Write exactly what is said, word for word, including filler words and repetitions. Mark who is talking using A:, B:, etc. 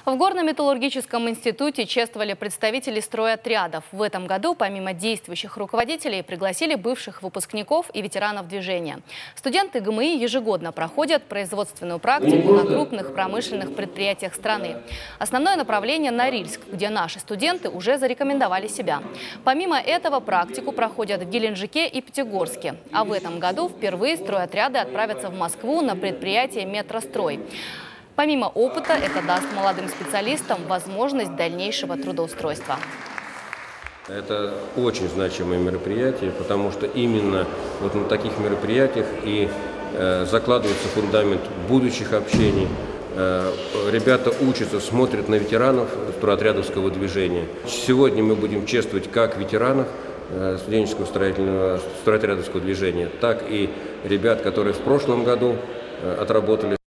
A: В Горно-металлургическом институте чествовали представителей стройотрядов. В этом году помимо действующих руководителей пригласили бывших выпускников и ветеранов движения. Студенты ГМИ ежегодно проходят производственную практику на крупных промышленных предприятиях страны. Основное направление – Норильск, где наши студенты уже зарекомендовали себя. Помимо этого практику проходят в Геленджике и Пятигорске. А в этом году впервые стройотряды отправятся в Москву на предприятие «Метрострой». Помимо опыта, это даст молодым специалистам возможность дальнейшего трудоустройства.
B: Это очень значимое мероприятие, потому что именно вот на таких мероприятиях и э, закладывается фундамент будущих общений. Э, ребята учатся, смотрят на ветеранов стройотрядовского движения. Сегодня мы будем чествовать как ветеранов э, студенческого строительного стройотрядовского движения, так и ребят, которые в прошлом году э, отработали.